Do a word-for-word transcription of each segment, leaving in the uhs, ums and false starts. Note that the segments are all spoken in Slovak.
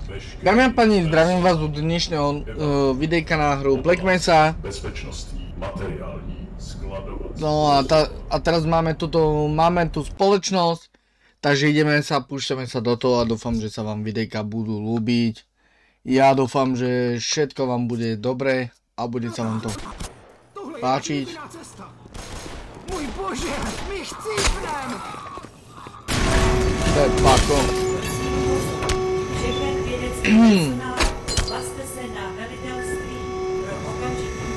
Dámy a páni, zdravím vás u dnešného uh, videjka na hru Black Mesa. No a, ta, a teraz máme tuto, máme tu spoločnosť, takže ideme sa, púšťame sa do toho a dúfam, že sa vám videjka budú ľúbiť. Ja dúfam, že všetko vám bude dobre a bude sa vám to páčiť. Můj bože, my chcípnem! To je pako. Všechen vědecký personál, hlaste se na velitelství pro okamžitý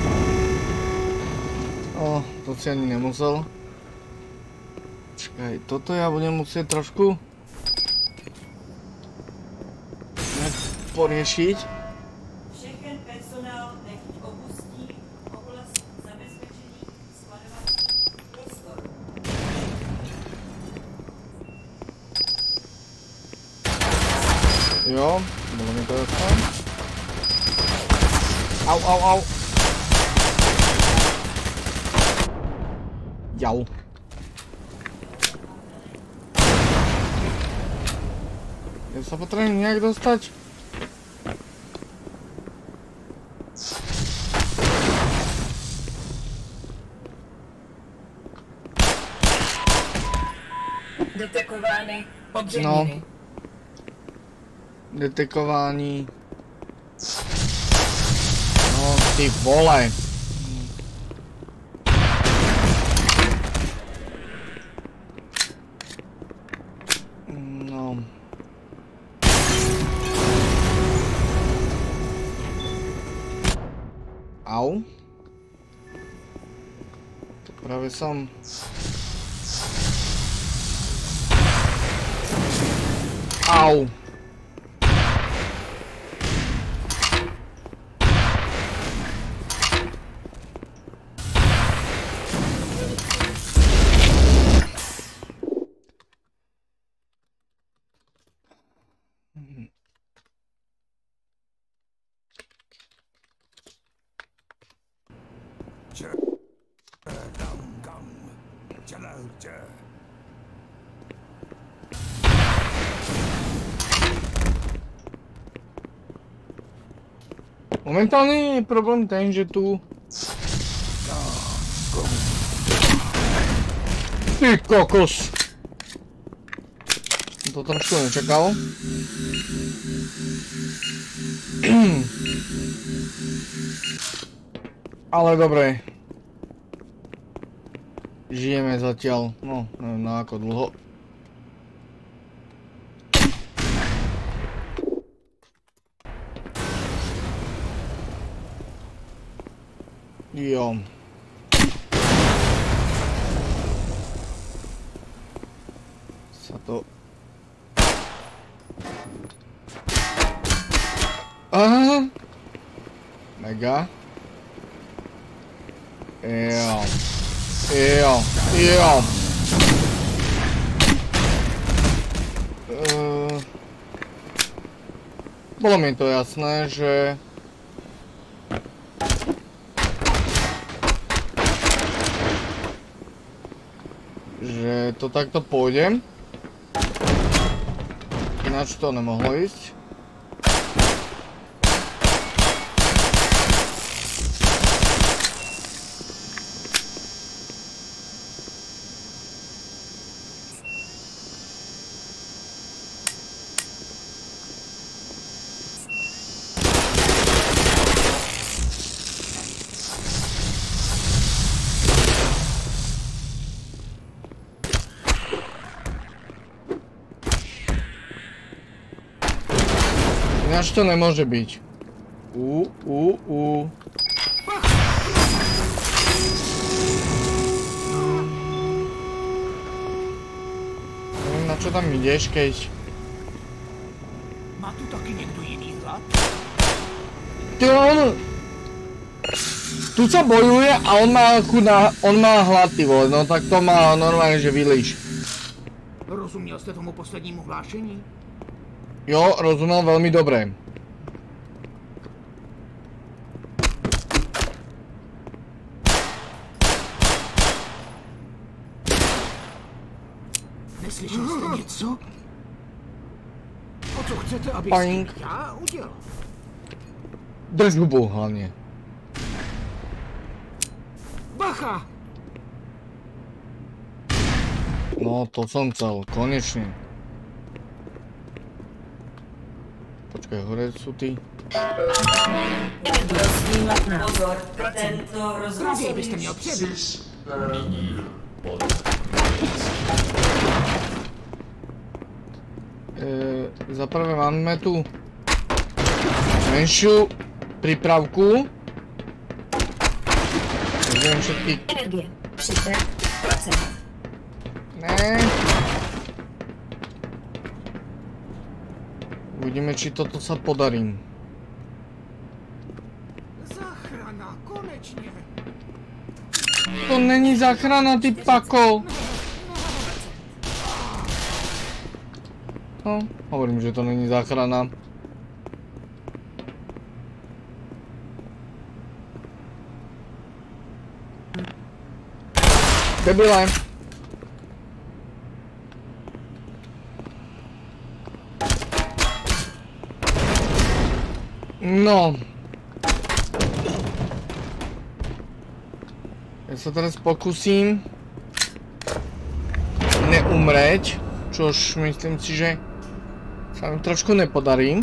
výstup. O, to si ani nemusel. Čakaj, toto ja budem musieť trošku poriešiť. Všechen personál nech opustí oblast zabezpečení skladovacích prostor. Jo, bolo mi to jasné. Au, au, au. Jau. Ja sa potrebujem nejak dostať. Detekovány No. odřeniny. Detekování. No, ty vole. No. Au. To práve som... Au. Momentálne je problém ten, že tu... Ty kokos! Som to trošku nečakal. Ale dobre. Žijeme zatiaľ, no, neviem na ako dlho. Jo. Sa to... Aha. Mega. Jo. Jo. Jo. Uh, bolo mi to jasné, že... že to takto pôjde. Ináč to nemohlo ísť. Ináč to nemôže byť. Ú, ú, ú. Neviem, na čo tam ideš, keď... Má tu taky někdo jiný hlad? Ty on... Tu sa bojuje a on má chudá... On má hlad, ty vole, no tak to má normálne, že vylíš. Rozuměl jste tomu poslednímu hlášení? Jo, rozumel veľmi dobre. Neslyšel jste něco? O co chcete, aby bych s tím Oink. já udělal? Drž hubu hlavně. Bacha! No to som chcel, konečne. Počkaj, hore sú tí. Prosím, pozor, tento Raději byste rozhlasový měl přebít. E, za prvé máme tu menšiu prípravku. Pozriem všetky. energie třicet procent. Ne. Uvidíme, či toto sa podarí. Záchrana, konečně. To není záchrana, ty pako. No, hovorím, že to není záchrana. Debile. No. Ja sa teraz pokusím neumreť, čož myslím si, že sa mi trošku nepodarí.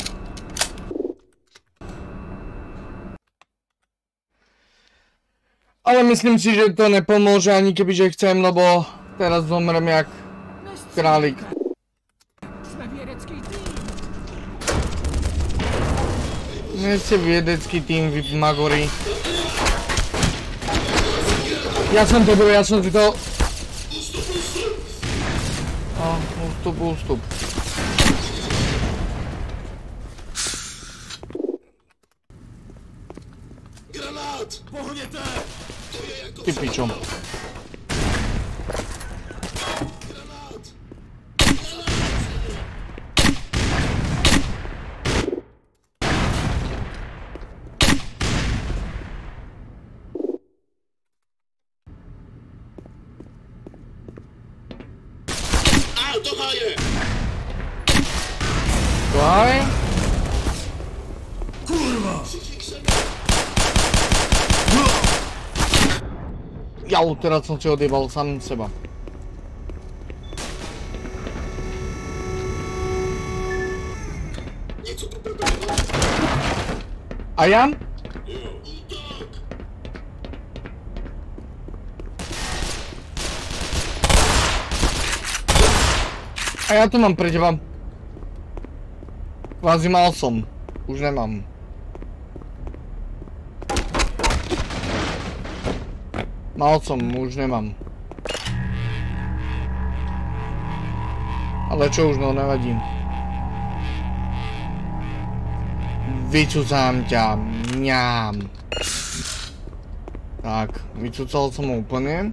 Ale myslím si, že to nepomôže ani kebyže chcem, lebo teraz zomrem jak králik. Jsme vědecký tým. Nie ste vědecký tým, vy magori. Ja som to byl, ja som si to... A, ústup, ústup. Granát! Pohněte! To je jako... Ty pičo. Granát! A, do háje! Kaj? Všichni k sebe! Jau, teraz som si odjebal sám seba. Něco tu proběhlo! A ja? Jo, útok! A ja tu mám pre teba. Kvázi mal som. Už nemám. Mal som, už nemám. Ale čo už, no nevadí. Vycucám ťa, mňám. Tak, vycucal som ho úplne.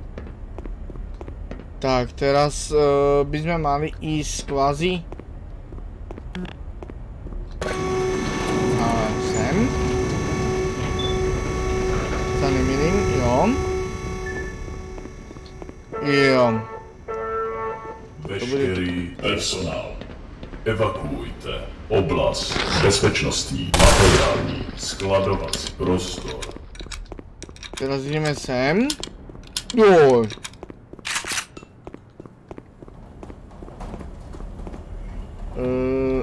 Tak, teraz uh, by sme mali ísť kvázi a sem. Sa nemýlim, jo. Jo. Veškerý personál. Evakuujte oblast bezpečnostní, materiální, skladovací prostor. Teraz ideme sem. Joj. Uh...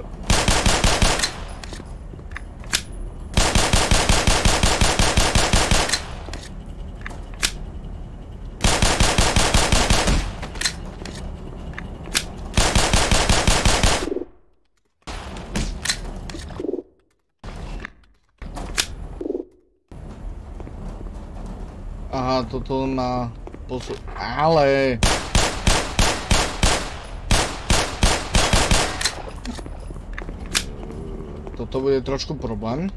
Aha, toto má posu... Ale... Toto bude trošku problém.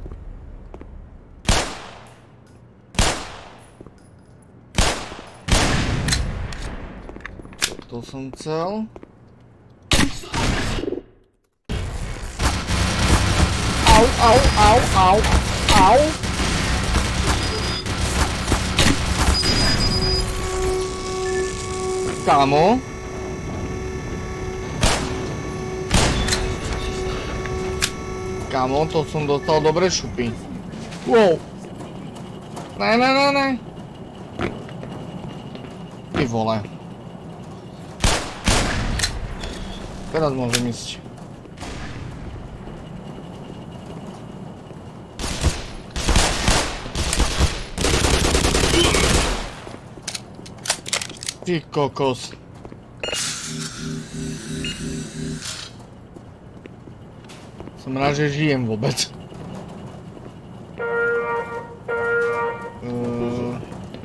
Toto som chcel. Au, au, au, au, au. Kámo. Kámo, to som dostal dobre šupy. Wow. Ne, ne, ne, ne. Ty vole. Teraz môžem ísť. Ty kokos. Som rád, že žijem vôbec. Uh...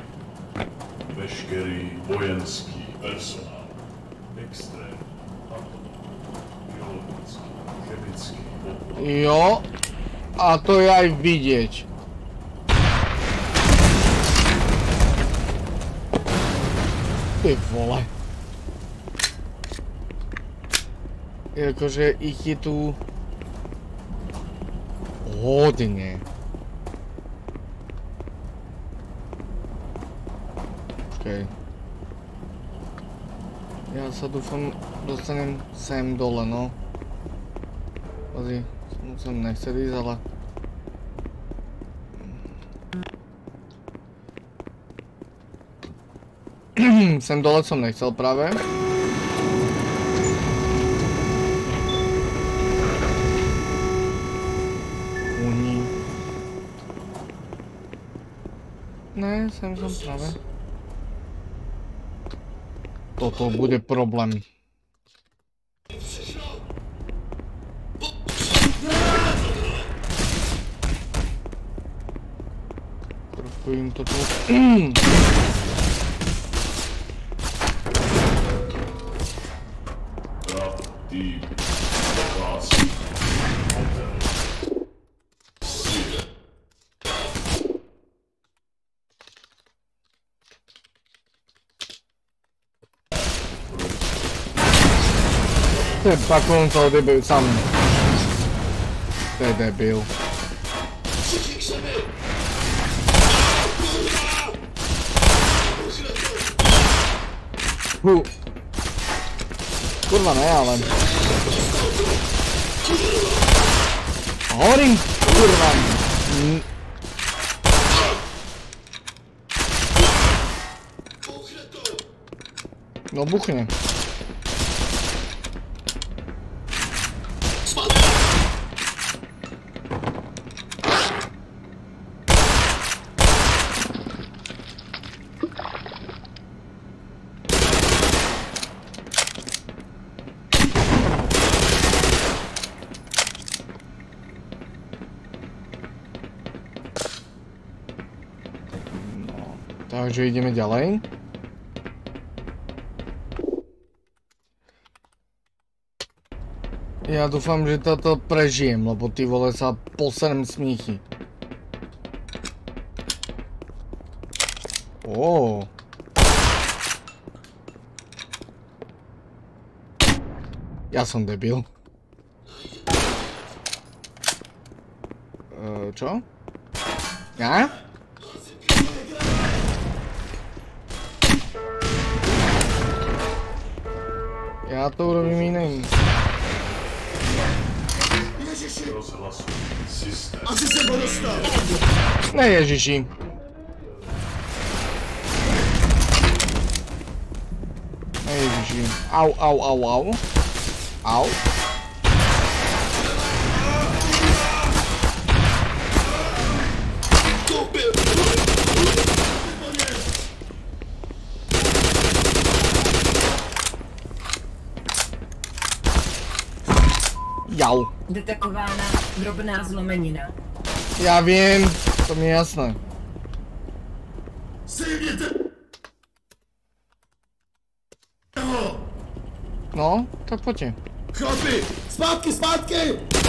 Veškerý vojenský personál. Extrém. Biologický, chemický obvod. Jo. A to je aj vidieť. Ty vole. Jakože ich je tu hodne. Počkej. Ja sa dúfam dostanem sem dole, no. Pozri, som nechcel ísť, ale... Sem dole som nechcel práve. Uní. Ne, sem som práve. Toto bude problém. Trošku im to tu... Tým, dochází, hotel. Ty pak on to debil sám. To je debil. Hu. Kurva ne, ale... Hovorím, kurva. No buchne. Takže ideme ďalej. Ja dúfam, že toto prežijem, lebo ty vole sa poserem smíchy. Ó. Ja som debil. Uh, čo? Ja? Ja to urobím iným. Rozhlasuj systém. Asi se ho dostal! Ne ježiši. Ne ježiši. Au, au, au, au. Au. Jau. Detekována drobná zlomenina. Ja viem, to mi je jasné. Sejměte! No, tak poďte. Chlapi! Zpátky, zpátky!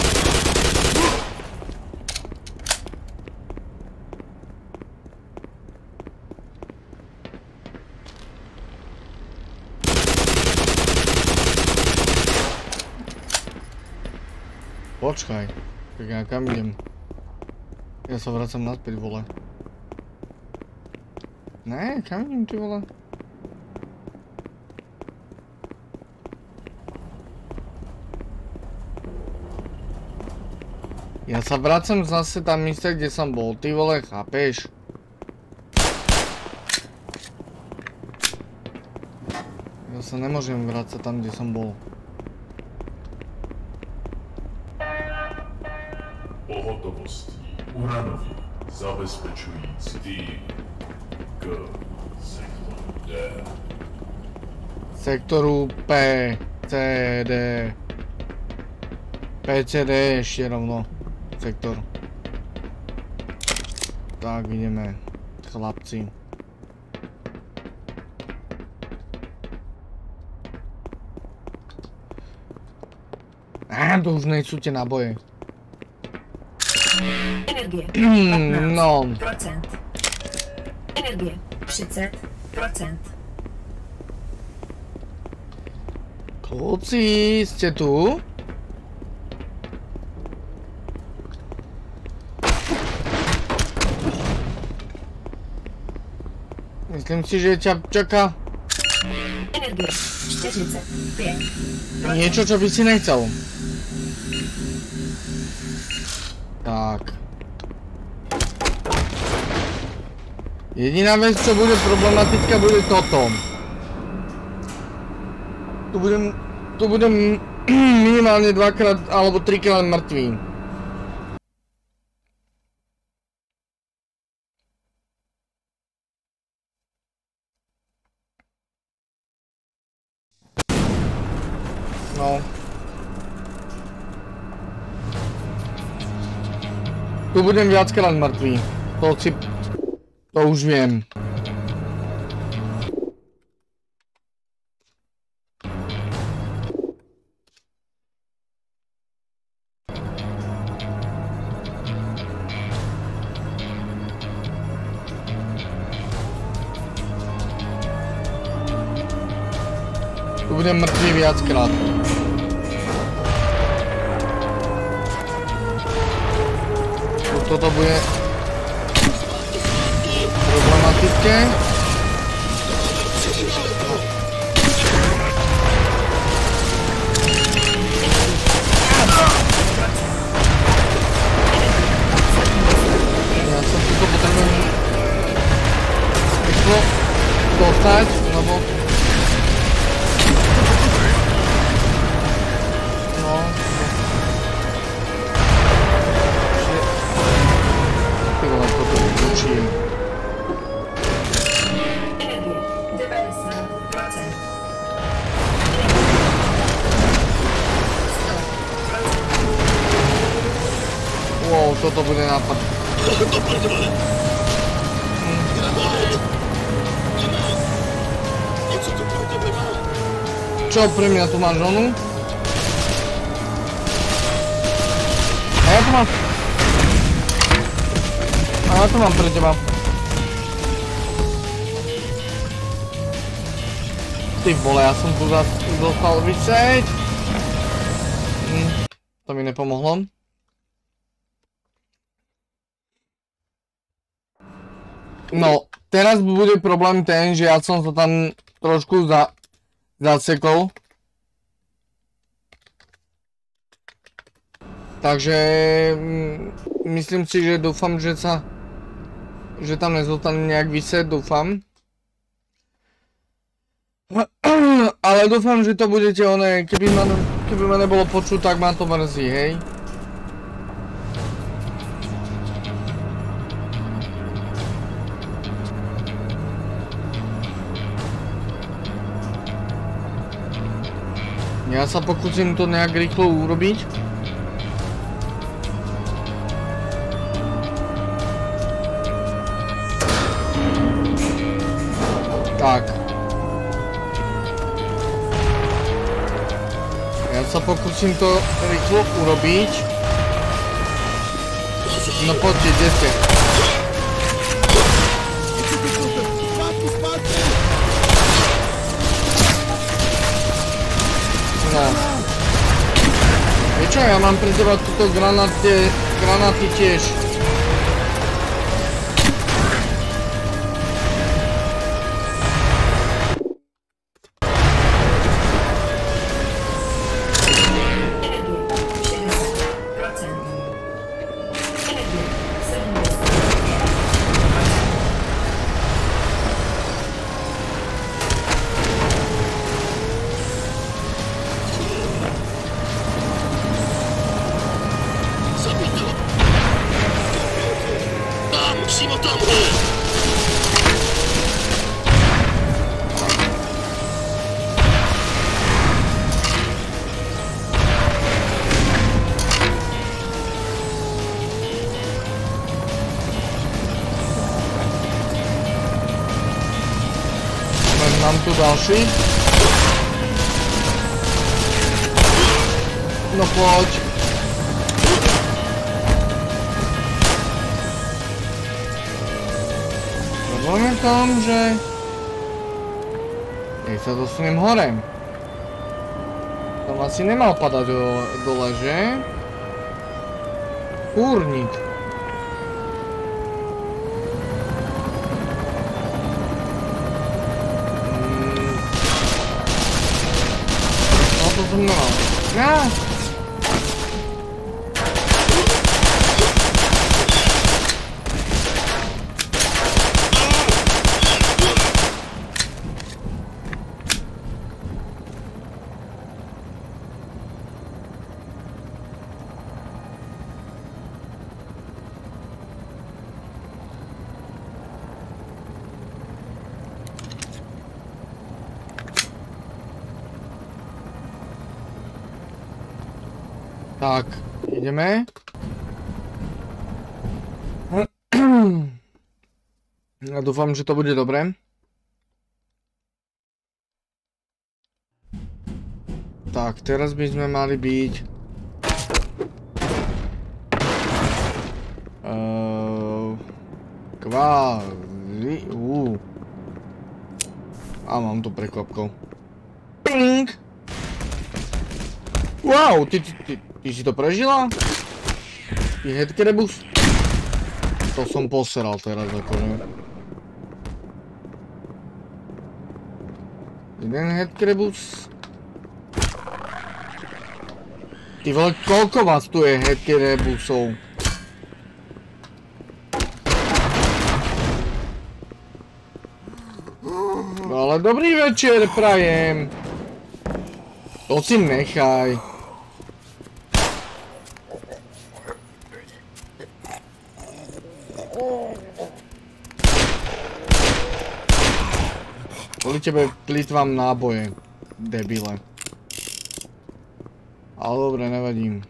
Počkaj, tak ja kam idem? Ja sa vracam naspäť, vole. Ne, kam idem, ty vole? Ja sa vracam zase tam isté, kde som bol, ty vole, chápeš? Ja sa nemôžem vrácať tam, kde som bol. Pohotovostí Uranovi zabezpečující tým k sektoru D. Sektoru P, C, D. P, C, D ešte rovno. Sektor. Tak, ideme, chlapci. Á, to už nejsú tie náboje. Energie No. patnáct procent. Energie třicet procent. Kluci, ste tu? Myslím si, že ťa čaká Energie čtyřicet pět. niečo, čo by si nechcel. Tak. Jediná vec, čo bude problematická, bude toto. Tu budem, tu budem minimálne dvakrát alebo trikrát mŕtvý. No. Tu budem viackrát mŕtvý. To si... To už viem. Tu budem mŕtvý viackrát. Toto bude problematické. Ja sa tuto potrebujem rýchlo dostať, lebo no ty vole, toto vyučím. Energie devadesát procent. Wow, toto bude nápad. Čo pre mňa tu máš onu? A ja tu mám... A ja tu mám pre teba. Ty vole, ja som tu zase zostal vyseť. Hm, to mi nepomohlo. No, teraz bude problém ten, že ja som to tam trošku za, zasekol. Takže mm, myslím si, že dúfam, že sa že tam nezostane nejak vyseť, dúfam. Ale dúfam, že to budete oné, keby ma, keby ma nebolo počuť, tak ma to mrzí, hej. Ja sa pokúsim to nejak rýchlo urobiť. Tak. Ja sa pokúsim to rýchlo urobiť. No poďte, kde ste? No. Vieš čo, ja mám pre teba túto granáty, granáty tiež. Tam, přímo tamhle! Mám tu další. No poď. Problém je v tom, že... Keď sa dostanem hore. Tam asi nemal padať dole, že? Kúrnik. No, ja. Tak, ideme. Ja dúfam, že to bude dobré. Tak, teraz by sme mali byť... Uh, kvázi... Uh. A mám tu prekvapko. Ping! Wow, ty, ty, ty, ty si to prežila? Ty headcrabus? To som poseral teraz akože. Jeden headcrabus. Ty vole, koľko vás tu je headcrabusov? Ale dobrý večer prajem. To si nechaj. Kvôli tebe plýtvam náboje, debile. Ale dobre, nevadím.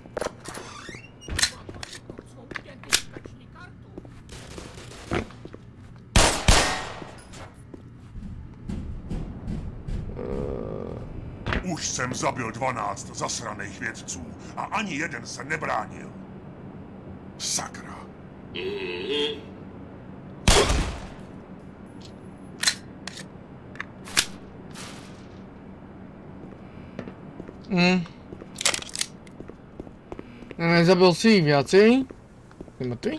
Už jsem zabil dvanáct zasraných vědců a ani jeden se nebránil. Sakra. Hm. Nezabil si ich viacej? Si mŕtvy?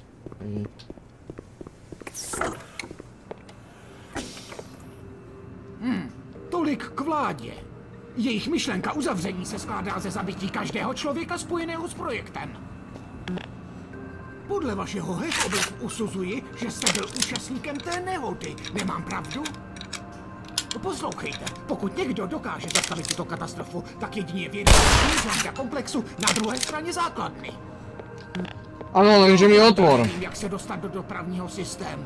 Hmm, tolik k vládě. Jejich myšlenka uzavření se skládá ze zabití každého člověka spojeného s projektem. Podle vašeho hack usuzuji, že jste byl účastníkem té nehody. Nemám pravdu? Poslouchejte, pokud někdo dokáže zastavit tuto katastrofu, tak jedině vědí z komplexu na druhé straně základny. Ano, lenže mi otvor. Jak se dostat do dopravního systému.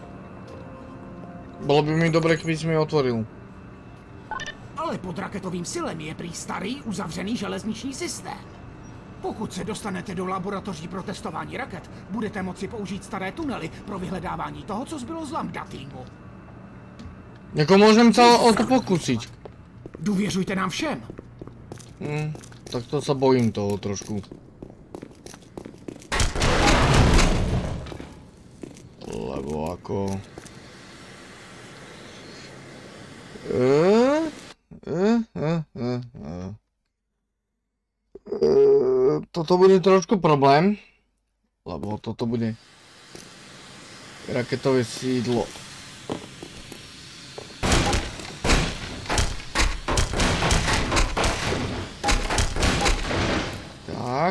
Bylo by mi dobré, kdyby mi otvoril. Ale pod raketovým silem je prý starý, uzavřený železniční systém. Pokud se dostanete do laboratoří pro testování raket, budete moci použít staré tunely pro vyhledávání toho, co zbylo z Lambda týmu. Jako môžem sa o to pokúsiť. Důvěřujte nám všem. Hm, tak to sa bojím toho trošku. Lebo ako... Eee? Eee? Eee? Eee? Toto bude trošku problém. Lebo toto bude... raketové sídlo. Tak.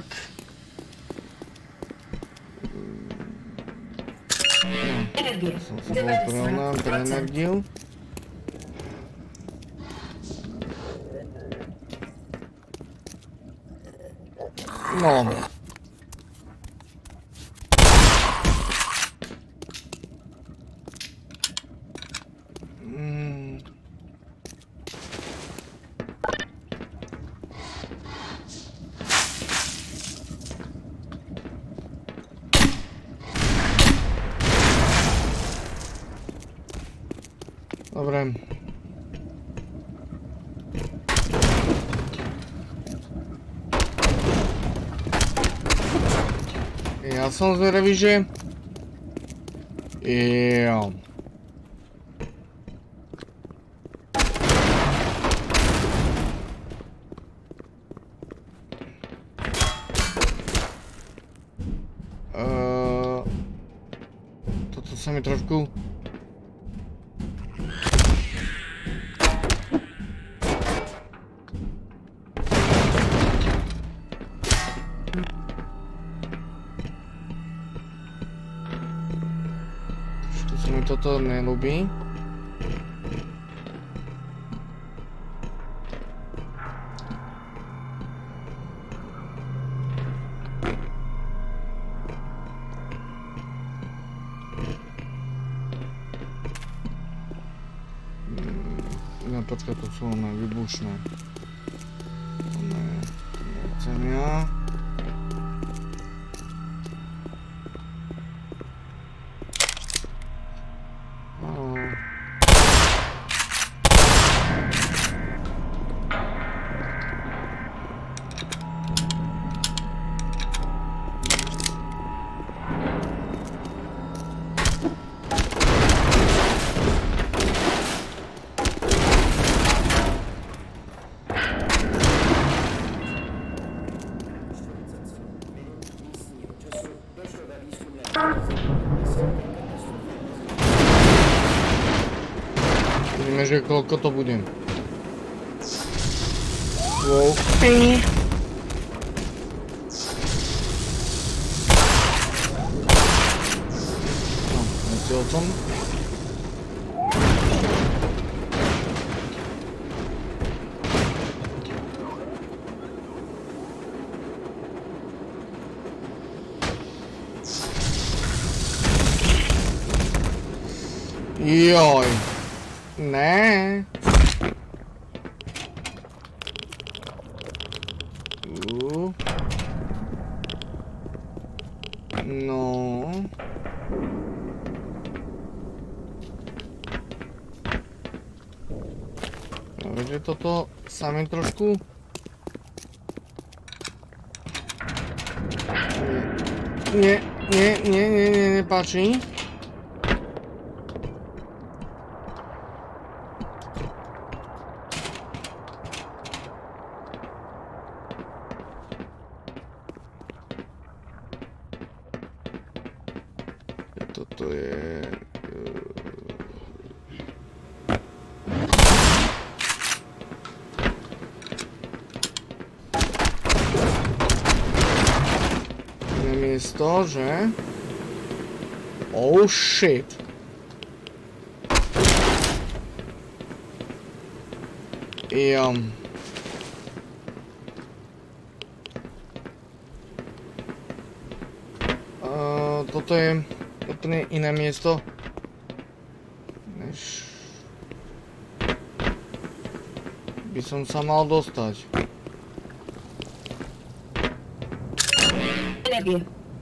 Energie. Som sa bol porovnám pre energiu. No. Dobre. Ja som zvedavý, že... Jo. Uh, toto sa mi trošku... Toto nelúbi. No počkaj, to sú one výbušné. To nechcem ja. Vidíme, že koľko to bude. Wow. No, nechcel som. Joj. Ne. Uh. No. Takže toto sami trošku. Nie, nie, nie, nie, nie, nepáči. Toto je... Iné miesto, že? Oh shit! Jo. Uh, toto je... úplne iné miesto, než by som sa mal dostať. Energie.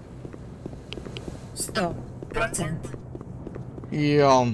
sto procent. Jo.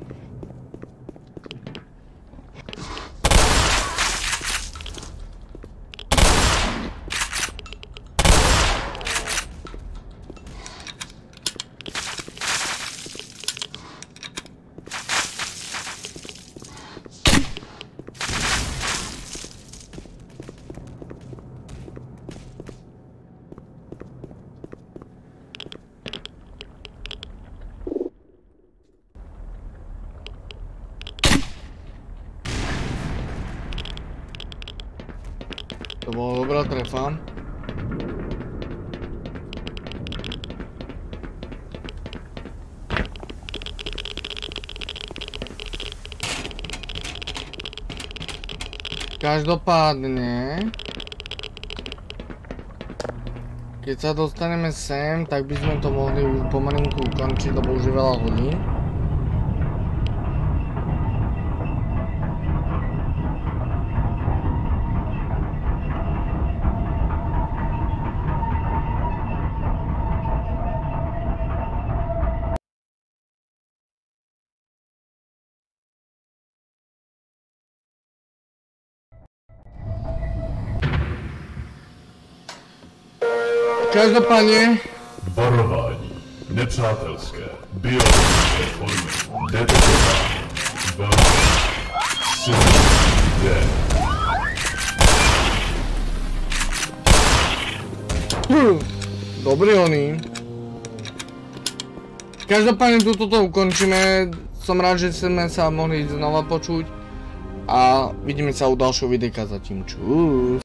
To bola dobrá trefa. Každopádne, keď sa dostaneme sem, tak by sme to mohli už pomalinku ukončiť, lebo už je veľa hodín. Každopádne... Varování. Nepřátelské. Biologické formy. Detekování. Velké. Silné. D. Hm, dobrý oni. Každopádne tu toto ukončíme. Som rád, že sme sa mohli znova počuť. A vidíme sa u ďalšieho videjka zatím. Čus.